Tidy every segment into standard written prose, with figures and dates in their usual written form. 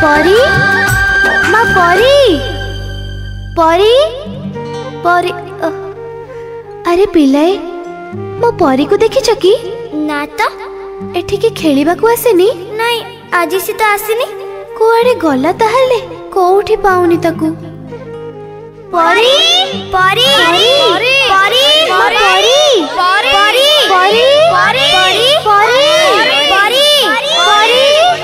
परी माँ परी परी परी अरे पिलाए मो परी को देखी कि ना तो एठिकी खेलिबा को आसेनी नहीं आज सी तो आसीनी कुआडे गला ताहले कोउठी पाउनी ताकू परी परी परी परी परी परी परी परी परी परी परी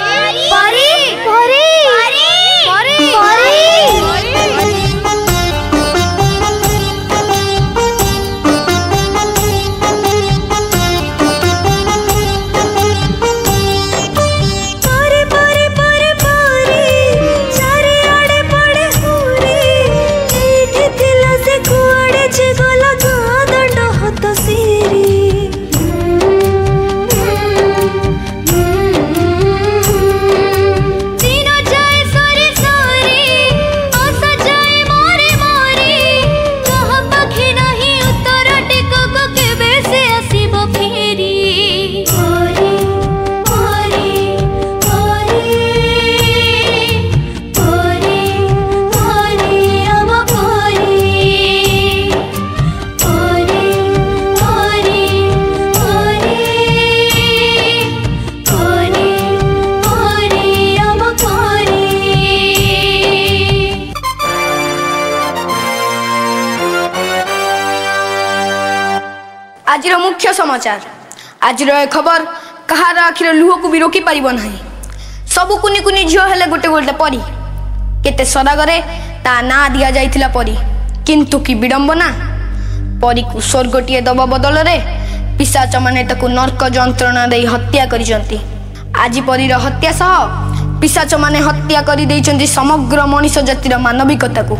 आज मुख्य समाचार आज खबर कहार आखिर लुह को भी रोकी पारिब ना सबु कुनी कुनी झील हेले गोटे गोटे परी केते सरागरे ता ना दिया जाइथिला परी किंतु कि विडंबना परी को स्वर्गटीए दबा बदल रे पिशाच माने ताकू नर्क जंत्रणा दे हत्या करिसंती। आज परीर हत्या सह पिशाच माने हत्या करि दैचंती समग्र मनुष्य जातिर मानविकता को।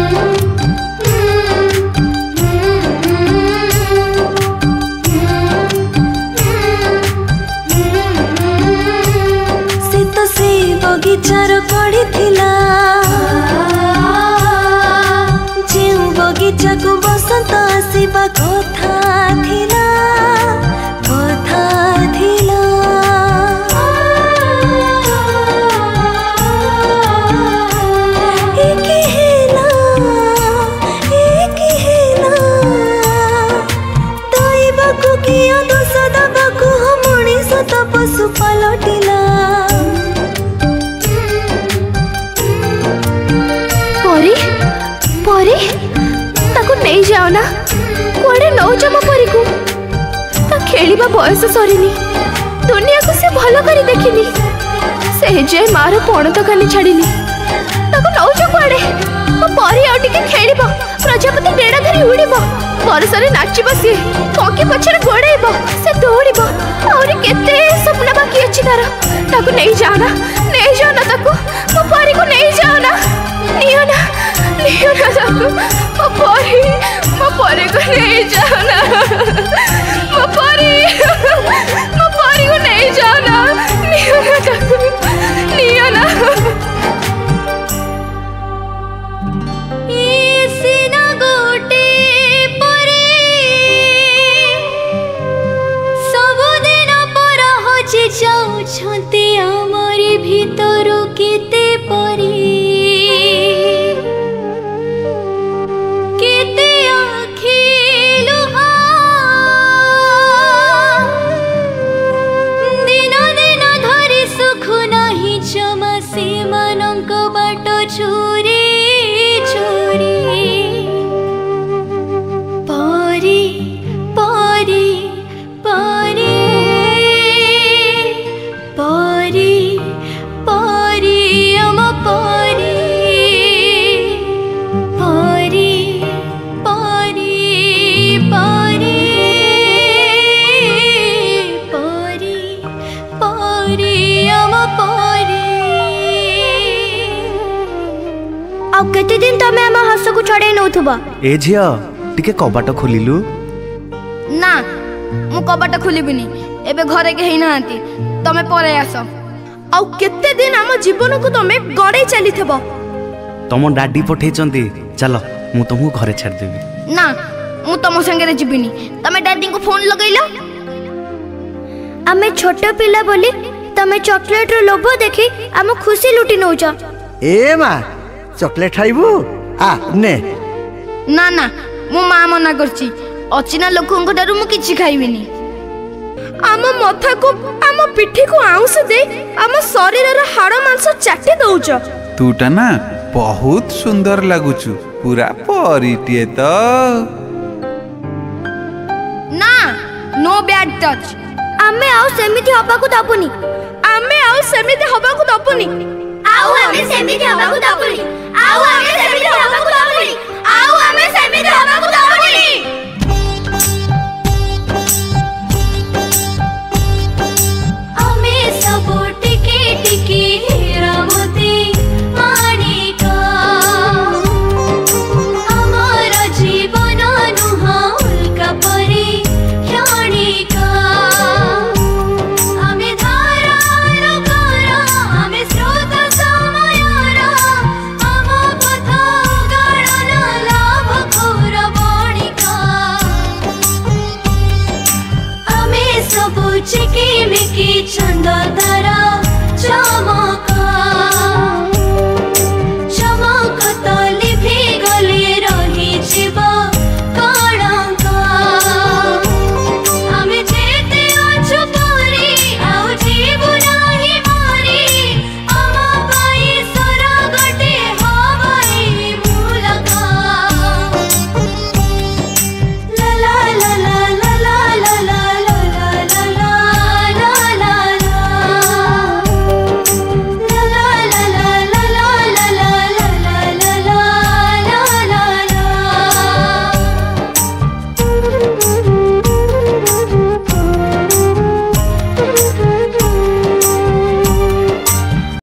बगीचार पड़ी थिला जो बगीचा को बसंत आसीबा कथा थिला दैवा को किया दोष दबा को मनीष तो पशु पलटिला। परी परी ताको नहीं जाओ ना कुआडे नौ जमा परी को ता खेलिबा बयस सरीनी दुनिया को से भलो करी देखिनी से जे मार पण तो खाली छाड़ीनी ताको नौ जो कुआडे ओ परी आ टिके खेलिबा प्रजापति डेड़ा धरी उड़ीबा बरसरे नाचिबा से पकी पछरे गोड़ेबा से दौड़ीबा और केते सपना बाकी अछि ताको नहीं जाओ ना ताको ओ परी को नहीं जाओ ना नियो ना ताको ओ परी को नहीं जाओ ना ओ परी को नहीं जाओ ना नियो ना ताको नियो ना जाउछंती आमरी भीतर केते परी केते आखि लुहा दिन दिन धरी सुख नाही जमा से मनक बाट छोरी छोरी परी परी परी परी परी अम परी परी परी परी परी परी अम परी। आ केते दिन तमे हम हस को छड़े नउथबा ए झिया टिके कबाट खोलिलु ना मु कबाट खोलिबिनी एबे घरे के ही नांती तमे परे आस आउ केते दिन हम जीवन को तमे गड़े चली थबो तम डाडी पठेचंती चलो मु तुमको घरे छाड़ देबी ना मु तम संगे जीविनी तमे डैडी को फोन लगैलो आमे छोट पिला बोली तमे चॉकलेट रो लोभ देखी आम खुशी लुटी नौच। ए माँ चॉकलेट खाइबू आ ने ना ना मो माँ मना करची अचिना लोकंक ठारू मु किछि खाइबिनी। आम मथा को आम पिठी को आउंस दे आम शरीर रा हाड़ मांस चाटी दउच। तूटा ना बहुत सुंदर लगुचु पूरा परिटिए तो। ना नो बैड टच। आमे आउ सेमिति हबाकू दबुनी। आमे आउ सेमिति हबाकू दबुनी। आउ आमे सेमिति हबाकू दबुनी।